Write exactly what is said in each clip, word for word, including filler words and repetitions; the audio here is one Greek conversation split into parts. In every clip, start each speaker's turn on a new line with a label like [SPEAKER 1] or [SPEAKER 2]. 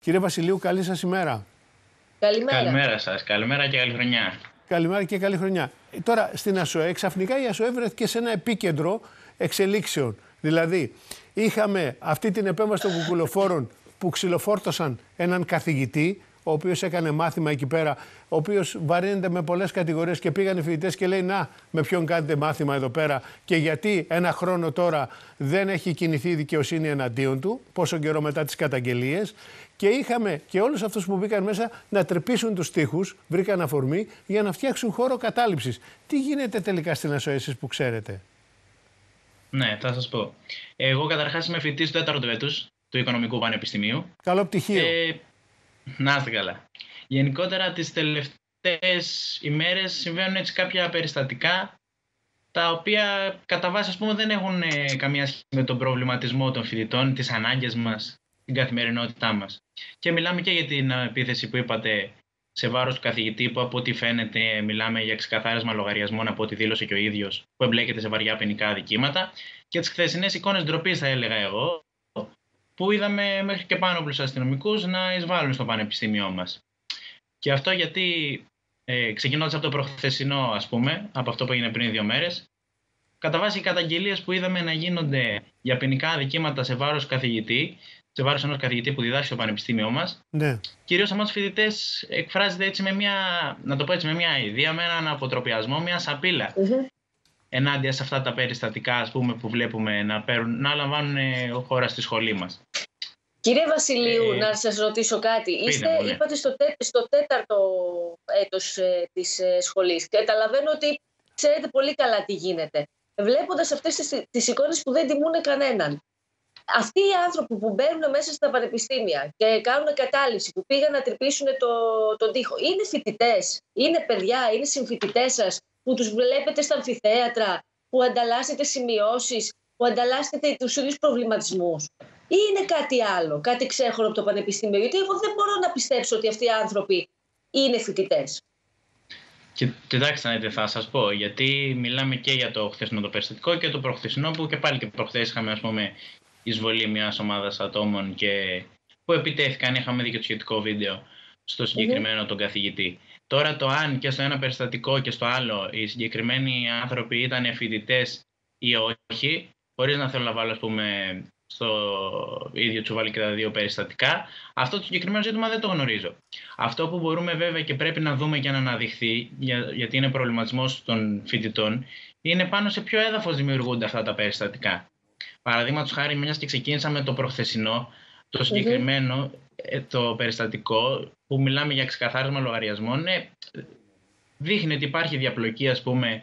[SPEAKER 1] Κύριε Βασιλείου, καλή σας ημέρα.
[SPEAKER 2] Καλημέρα.
[SPEAKER 3] Καλημέρα σας. Καλημέρα και καλή χρονιά.
[SPEAKER 1] Καλημέρα και καλή χρονιά. Τώρα, στην ΑΣΟΕ, ξαφνικά η ΑΣΟΕ βρέθηκε σε ένα επίκεντρο εξελίξεων. Δηλαδή, είχαμε αυτή την επέμβαση των κουκουλοφόρων που ξυλοφόρτωσαν έναν καθηγητή, ο οποίος έκανε μάθημα εκεί πέρα, ο οποίος βαρύνεται με πολλές κατηγορίες και πήγαν οι φοιτητές και λέει να, με ποιον κάνετε μάθημα εδώ πέρα και γιατί ένα χρόνο τώρα δεν έχει κινηθεί η δικαιοσύνη εναντίον του, πόσο καιρό μετά τις καταγγελίες. Και είχαμε και όλους αυτούς που μπήκαν μέσα να τρυπήσουν τους τοίχους, βρήκαν αφορμή για να φτιάξουν χώρο κατάληψης. Τι γίνεται τελικά στην ΑΣΟΕ, εσείς που ξέρετε?
[SPEAKER 3] Ναι, θα σας πω. Εγώ καταρχάς είμαι φοιτητής του τέταρτου έτους του Οικονομικού Πανεπιστημίου.
[SPEAKER 1] Καλό πτυχίο.
[SPEAKER 3] Ε, να είστε καλά. Γενικότερα τις τελευταίες ημέρες συμβαίνουν έτσι κάποια περιστατικά τα οποία κατά βάση ας πούμε δεν έχουν ε, καμία σχέση με τον προβληματισμό των φοιτητών, τις ανάγκες μας, την καθημερινότητά μας. Και μιλάμε και για την επίθεση που είπατε σε βάρος του καθηγητή, που από ό,τι φαίνεται μιλάμε για ξεκαθάρισμα λογαριασμών από ό,τι δήλωσε και ο ίδιος, που εμπλέκεται σε βαριά ποινικά αδικήματα, και τις χθεσινές εικόνες ντροπής, θα έλεγα εγώ, που είδαμε μέχρι και πάνωπλους αστυνομικούς να εισβάλλουν στο πανεπιστήμιό μας. Και αυτό γιατί, ε, ξεκινώντας από το προχθεσινό, ας πούμε, από αυτό που έγινε πριν δύο μέρες, κατά βάση οι καταγγελίες που είδαμε να γίνονται για ποινικά αδικήματα σε βάρος καθηγητή, σε βάρος ενός καθηγητή που διδάσκει στο πανεπιστήμιό μας, ναι, κυρίως από τους φοιτητές εκφράζεται έτσι με μια, να το πω έτσι, με μια ιδέα, με έναν αποτροπιασμό, μια σαπίλα mm-hmm. ενάντια σε αυτά τα περιστατικά, ας πούμε, που βλέπουμε να, παίρουν, να λαμβάνουν χώρα στη σχολή μας.
[SPEAKER 2] Κύριε Βασιλείου, ε, να σας ρωτήσω κάτι. Είστε, μου, ναι. είπατε, στο, τέ, στο τέταρτο έτος ε, της ε, σχολής. Καταλαβαίνω ότι ξέρετε πολύ καλά τι γίνεται. Βλέποντας αυτές τις, τις εικόνες που δεν τιμούν κανέναν. Αυτοί οι άνθρωποι που μπαίνουν μέσα στα πανεπιστήμια και κάνουν κατάληψη, που πήγαν να τρυπήσουν το, τον τοίχο, είναι φοιτητές, είναι παιδιά, είναι συμφοιτητές σας, που τους βλέπετε στα αμφιθέατρα, που ανταλλάσσετε σημειώσεις, που ανταλλάσσετε τους ίδιους προβληματισμούς. Ή είναι κάτι άλλο, κάτι ξέχωρο από το πανεπιστήμιο? Γιατί εγώ δεν μπορώ να πιστέψω ότι αυτοί οι άνθρωποι είναι φοιτητές.
[SPEAKER 3] Και, κοιτάξτε, θα σας πω, γιατί μιλάμε και για το χθεσινό το περιστατικό και το προχθεσινό, που και πάλι και προχθές είχαμε, ας πούμε, εισβολή μιας ομάδας ατόμων και που επιτέθηκαν, είχαμε δει και το σχετικό βίντεο στο συγκεκριμένο mm-hmm. τον καθηγητή. Τώρα το αν και στο ένα περιστατικό και στο άλλο οι συγκεκριμένοι άνθρωποι ήταν φοιτητές ή όχι, χωρίς να θέλω να βάλω, ας πούμε, στο ίδιο τσουβάλι και τα δύο περιστατικά, αυτό το συγκεκριμένο ζήτημα δεν το γνωρίζω. Αυτό που μπορούμε βέβαια και πρέπει να δούμε και να αναδειχθεί, για, γιατί είναι προβληματισμός των φοιτητών, είναι πάνω σε ποιο έδαφος δημιουργούνται αυτά τα περιστατικά. Παραδείγματος χάρη, μιας και ξεκίνησα με το προχθεσινό, το συγκεκριμένο mm-hmm. το περιστατικό που μιλάμε για ξεκαθάρισμα λογαριασμών, ναι, δείχνει ότι υπάρχει διαπλοκή, ας πούμε.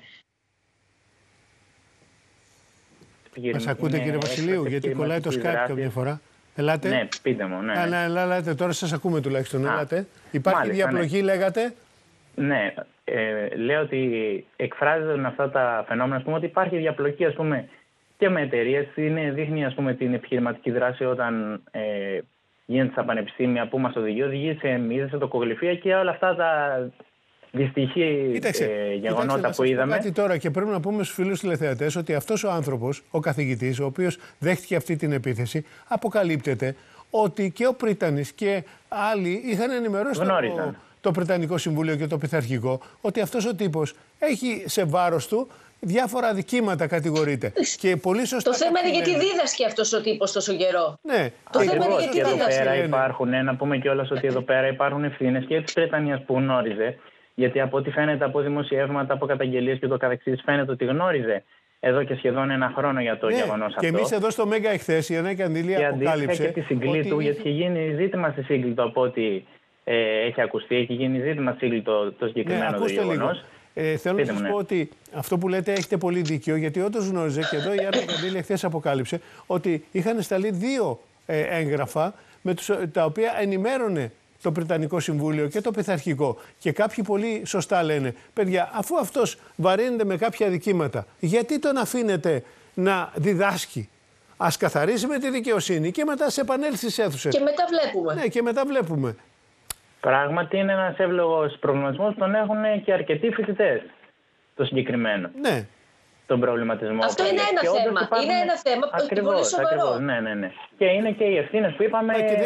[SPEAKER 1] Μας ακούτε, κύριε Βασιλείου, γιατί κολλάει το Skype καμιά φορά? Ελάτε.
[SPEAKER 4] Ναι, πείτε μου. Ναι,
[SPEAKER 1] ναι. ναι ελάτε, τώρα σας ακούμε τουλάχιστον. Ελάτε. Υπάρχει μάλιστα, διαπλοκή, ναι. λέγατε.
[SPEAKER 4] Ναι, ε, λέω ότι εκφράζονται αυτά τα φαινόμενα, ας πούμε, ότι υπάρχει διαπλοκή, ας πούμε, και με εταιρείες. Δείχνει, ας πούμε, την επιχειρηματική δράση όταν ε, γίνεται στα πανεπιστήμια, που μας οδηγεί, οδηγεί σε μίζες, τοκογλυφία και όλα αυτά τα δυστυχή ε, γεγονότα
[SPEAKER 1] Κοίταξε,
[SPEAKER 4] που είδαμε.
[SPEAKER 1] Κάτι τώρα, και πρέπει να πούμε στους φίλους τηλεθεατές ότι αυτός ο άνθρωπος, ο καθηγητής, ο οποίος δέχτηκε αυτή την επίθεση, αποκαλύπτεται ότι και ο Πρίτανης και άλλοι είχαν ενημερώσει το, το Πριτανικό Συμβούλιο και το Πειθαρχικό ότι αυτός ο τύπος έχει σε βάρος του διάφορα αδικήματα, κατηγορείται. Και πολύ σωστά.
[SPEAKER 2] Το θέμα είναι γιατί δίδασκε αυτός ο τύπος τόσο καιρό.
[SPEAKER 1] Ναι.
[SPEAKER 2] Το
[SPEAKER 4] Ακριβώς,
[SPEAKER 2] θέμα είναι γιατί
[SPEAKER 4] και
[SPEAKER 2] δίδασκε.
[SPEAKER 4] Εδώ πέρα υπάρχουν, να πούμε κιόλας ότι εδώ πέρα υπάρχουν ευθύνες και της Πριτανίας που γνώριζε. Γιατί από ό,τι φαίνεται από δημοσιεύματα, από καταγγελίες και το καθεξής, φαίνεται ότι γνώριζε εδώ και σχεδόν ένα χρόνο για το ναι, γεγονός αυτό.
[SPEAKER 1] Και εμείς εδώ στο Μέγκα εχθές η Ανά Κανδύλη αποκάλυψε.
[SPEAKER 4] Και τη συγκλήτου, ότι... γιατί είχε γίνει ζήτημα στη σύγκλιτο από ό,τι ε, έχει ακουστεί, έχει γίνει ζήτημα στη σύγκλιτο το συγκεκριμένο ναι, το γεγονός.
[SPEAKER 1] Ε, θέλω Πείτε να σας ναι. πω ότι αυτό που λέτε έχετε πολύ δίκιο, γιατί όντως γνώριζε και εδώ η Ανά Κανδύλη εχθές αποκάλυψε ότι είχαν σταλεί δύο ε, έγγραφα με τους, τα οποία ενημέρωνε το Πριτανικό Συμβούλιο και το Πειθαρχικό. Και κάποιοι πολύ σωστά λένε, παιδιά, αφού αυτός βαρύνεται με κάποια αδικήματα, γιατί τον αφήνετε να διδάσκει? Ας καθαρίσει με τη δικαιοσύνη και μετά σε επανέλθει στις αίθουσες.
[SPEAKER 2] Και μετά βλέπουμε.
[SPEAKER 1] Ναι, και μετά βλέπουμε.
[SPEAKER 4] Πράγματι είναι ένας εύλογος προβληματισμός, τον έχουν και αρκετοί φοιτητές το συγκεκριμένο.
[SPEAKER 1] Ναι.
[SPEAKER 4] Τον προβληματισμό.
[SPEAKER 2] Αυτό είναι ένα θέμα. Υπάρχουν... Είναι ένα θέμα
[SPEAKER 4] ακριβώς,
[SPEAKER 2] πολύ σοβαρό.
[SPEAKER 4] Ακριβώς, ναι, ναι, ναι. Και είναι και οι ευθύνες που είπαμε.
[SPEAKER 1] Και δε...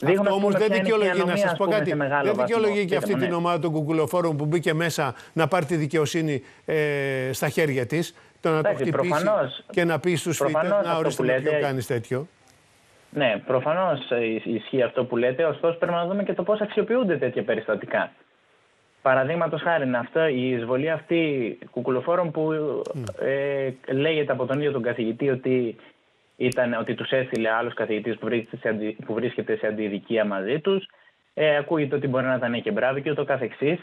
[SPEAKER 1] Αυτό όμως δεν δικαιολογεί, να σας πω κάτι, δεν δικαιολογεί και αυτή την ομάδα των κουκουλοφόρων που μπήκε μέσα να πάρει τη δικαιοσύνη ε, στα χέρια της, το να το χτυπήσει προφανώς, και να πει στους φοιτητές να ορίστε ποιο κάνεις τέτοιο.
[SPEAKER 4] Ναι, προφανώς ισχύει αυτό που λέτε, ωστόσο πρέπει να δούμε και το πώς αξιοποιούνται τέτοια περιστατικά. Παραδείγματος χάρη, αυτό, η εισβολή αυτή κουκουλοφόρων που mm. ε, λέγεται από τον ίδιο τον καθηγητή ότι, ήταν, ότι τους έστειλε άλλος καθηγητής που βρίσκεται σε, αντι, που βρίσκεται σε αντιδικία μαζί τους. Ε, ακούγεται ότι μπορεί να ήταν και μπράβοι και ούτω καθεξής.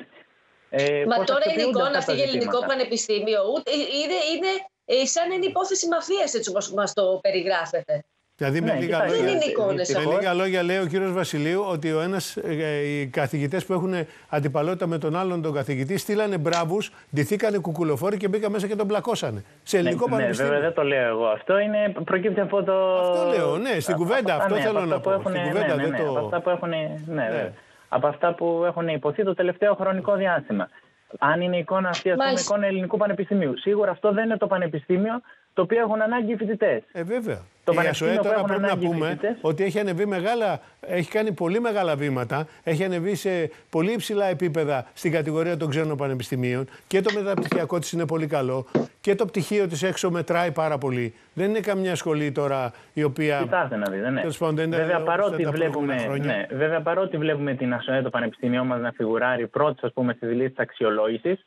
[SPEAKER 4] Ε,
[SPEAKER 2] Μα τώρα είναι εικόνα αυτή για ελληνικό πανεπιστήμιο. Ούτε, είναι, είναι σαν είναι υπόθεση μαφίας, έτσι όπως μας το περιγράφετε.
[SPEAKER 1] Δηλαδή, με,
[SPEAKER 2] ναι,
[SPEAKER 1] λίγα λόγια,
[SPEAKER 2] είναι εικόνες,
[SPEAKER 1] με λίγα λόγια λέει ο κύριος Βασιλείου ότι ο ένας, ε, οι καθηγητές που έχουν αντιπαλότητα με τον άλλον τον καθηγητή στείλανε μπράβους, ντυθήκανε κουκουλοφόροι και μπήκαν μέσα και τον πλακώσανε. Σε ελληνικό ναι, πανεπιστήμιο.
[SPEAKER 4] Ναι, βέβαια δεν το λέω εγώ αυτό. Είναι, προκύπτει από το.
[SPEAKER 1] Αυτό λέω, ναι, στην κουβέντα. Αυτό
[SPEAKER 4] ναι,
[SPEAKER 1] θέλω
[SPEAKER 4] από
[SPEAKER 1] να πω.
[SPEAKER 4] Έχουν,
[SPEAKER 1] στην κουβέντα
[SPEAKER 4] ναι, ναι,
[SPEAKER 1] δεν
[SPEAKER 4] ναι,
[SPEAKER 1] το.
[SPEAKER 4] Από αυτά που έχουν, ναι, ναι. από αυτά που έχουν υποθεί το τελευταίο χρονικό διάστημα. Αν είναι εικόνα αυτή, ας πούμε, εικόνα ελληνικού πανεπιστημίου. Σίγουρα αυτό δεν είναι το πανεπιστήμιο το οποίο έχουν ανάγκη οι φοιτητές.
[SPEAKER 1] Ε, βέβαια. Το η ΑΣΟΕ τώρα πρέπει να πούμε φοιτητές, ότι έχει ανεβεί μεγάλα, έχει κάνει πολύ μεγάλα βήματα, έχει ανεβεί σε πολύ υψηλά επίπεδα στην κατηγορία των ξένων πανεπιστημίων και το μεταπτυχιακό της είναι πολύ καλό και το πτυχίο της έξω μετράει πάρα πολύ. Δεν είναι καμιά σχολή τώρα η οποία.
[SPEAKER 4] Κοιτάξτε να δείτε, ναι.
[SPEAKER 1] Πάντων,
[SPEAKER 4] βέβαια, παρότι βλέπουμε, ναι, βέβαια, παρότι βλέπουμε την ΑΣΟΕ, το πανεπιστήμιό μας, να φιγουράρει πρώτη, ας πούμε, στις λίστες αξιολόγησης.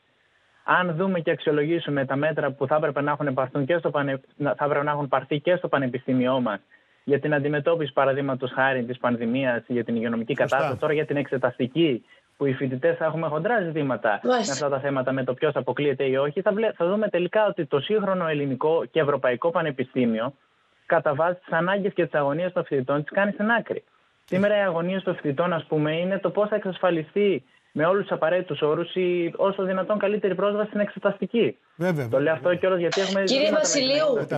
[SPEAKER 4] Αν δούμε και αξιολογήσουμε τα μέτρα που θα έπρεπε να έχουν, πάρθει και στο πανε... θα έπρεπε να έχουν πάρθει και στο πανεπιστήμιό μας για την αντιμετώπιση, παραδείγματος χάρη, της πανδημίας, για την υγειονομική κατάσταση, τώρα για την εξεταστική, που οι φοιτητές θα έχουμε χοντρά ζητήματα με αυτά τα θέματα, με το ποιος αποκλείεται ή όχι, θα, βλέ... θα δούμε τελικά ότι το σύγχρονο ελληνικό και ευρωπαϊκό πανεπιστήμιο, κατά βάση τις ανάγκες και τις αγωνίες των φοιτητών, τις κάνει στην άκρη. Σήμερα οι αγωνίες των φοιτητών, ας πούμε, είναι το πώς θα εξασφαλιστεί με όλους τους απαραίτητους όρους ή όσο δυνατόν καλύτερη πρόσβαση στην εξεταστική.
[SPEAKER 1] Βέβαια,
[SPEAKER 4] το λέω αυτό κιόλας γιατί έχουμε.
[SPEAKER 2] Κύριε Βασιλείου, θα,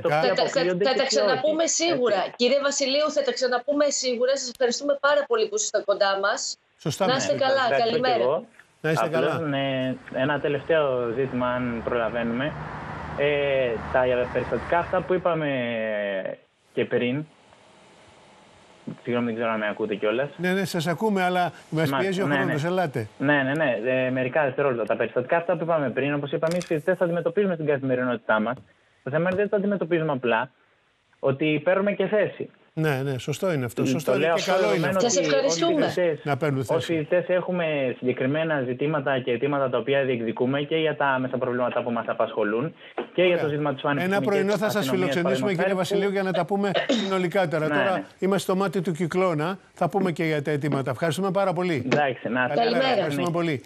[SPEAKER 2] θα τα ξαναπούμε σίγουρα. Έτσι. Κύριε Βασιλείου, θα τα ξαναπούμε σίγουρα. Σας ευχαριστούμε πάρα πολύ που είστε κοντά μας.
[SPEAKER 1] Σωστά.
[SPEAKER 2] Να είστε καλά. Ναι, καλημέρα.
[SPEAKER 1] Να είστε καλά.
[SPEAKER 4] Ναι, ένα τελευταίο ζήτημα, αν προλαβαίνουμε. Ε, τα περιστατικά αυτά που είπαμε και πριν. Συγγνώμη, δεν ξέρω αν με ακούτε κιόλας.
[SPEAKER 1] Ναι, ναι, σας ακούμε, αλλά μας πιέζει ο
[SPEAKER 4] ναι,
[SPEAKER 1] χρόνος.
[SPEAKER 4] Ναι.
[SPEAKER 1] Ελάτε.
[SPEAKER 4] Ναι, ναι, ναι. Ε, μερικά δευτερόλεπτα. Τα περιστατικά αυτά που είπαμε πριν, όπως είπαμε, οι φοιτητές θα αντιμετωπίζουμε στην καθημερινότητά μας. Το θέμα είναι ότι δεν το αντιμετωπίζουμε απλά, ότι παίρνουμε και θέση.
[SPEAKER 1] Ναι, ναι, σωστό είναι αυτό. Σωστό
[SPEAKER 4] το
[SPEAKER 1] είναι και καλό είναι αυτό.
[SPEAKER 2] Σας ευχαριστούμε.
[SPEAKER 1] Να παίρνουν θέση.
[SPEAKER 4] Ως φοιτητές έχουμε συγκεκριμένα ζητήματα και αιτήματα τα οποία διεκδικούμε και για τα άμεσα προβλήματα που μας απασχολούν και για το ζήτημα της πανεπιστημιακής.
[SPEAKER 1] Ένα πρωινό θα σας φιλοξενήσουμε, κύριε Βασιλείου, για να τα πούμε συνολικά τώρα.
[SPEAKER 4] Ναι,
[SPEAKER 1] τώρα
[SPEAKER 4] ναι.
[SPEAKER 1] είμαστε στο μάτι του κυκλώνα. Θα πούμε και για τα αιτήματα. Ευχαριστούμε πάρα πολύ.
[SPEAKER 4] Εντάξει, να
[SPEAKER 2] καλημέρα.
[SPEAKER 1] Ευχαριστούμε πολύ.